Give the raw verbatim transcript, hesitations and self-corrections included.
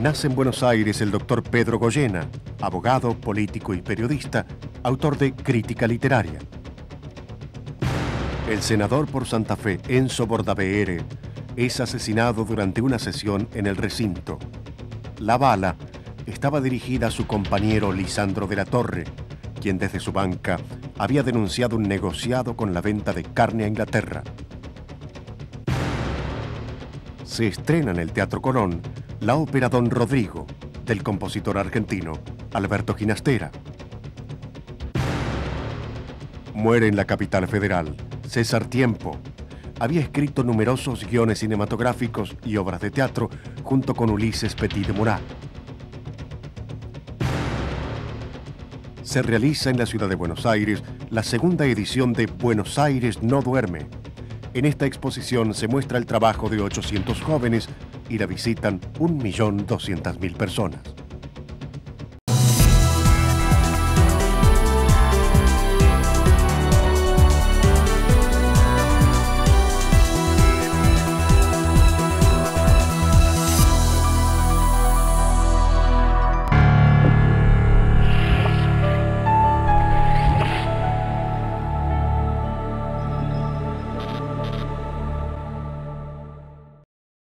Nace en Buenos Aires el doctor Pedro Goyena, abogado, político y periodista, autor de Crítica Literaria. El senador por Santa Fe, Enzo Bordaberry, es asesinado durante una sesión en el recinto. La bala estaba dirigida a su compañero Lisandro de la Torre, quien desde su banca había denunciado un negociado con la venta de carne a Inglaterra. Se estrena en el Teatro Colón la ópera Don Rodrigo, del compositor argentino Alberto Ginastera. Muere en la capital federal César Tiempo. Había escrito numerosos guiones cinematográficos y obras de teatro junto con Ulises Petit de Murat. Se realiza en la ciudad de Buenos Aires la segunda edición de Buenos Aires no duerme. En esta exposición se muestra el trabajo de ochocientos jóvenes y la visitan un millón doscientas mil personas.